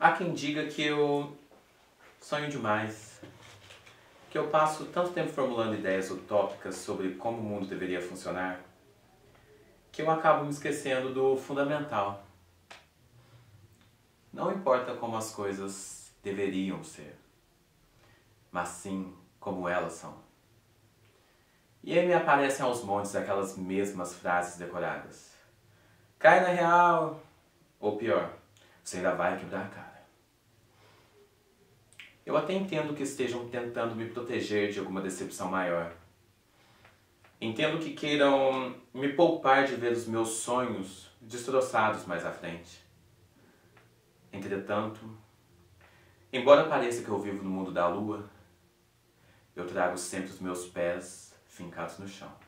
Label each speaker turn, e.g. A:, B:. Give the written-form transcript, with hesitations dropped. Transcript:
A: Há quem diga que eu sonho demais, que eu passo tanto tempo formulando ideias utópicas sobre como o mundo deveria funcionar, que eu acabo me esquecendo do fundamental. Não importa como as coisas deveriam ser, mas sim como elas são. E aí me aparecem aos montes aquelas mesmas frases decoradas. Cai na real, ou pior, você ainda vai quebrar a cara. Eu até entendo que estejam tentando me proteger de alguma decepção maior. Entendo que queiram me poupar de ver os meus sonhos destroçados mais à frente. Entretanto, embora pareça que eu vivo no mundo da lua, eu trago sempre os meus pés fincados no chão.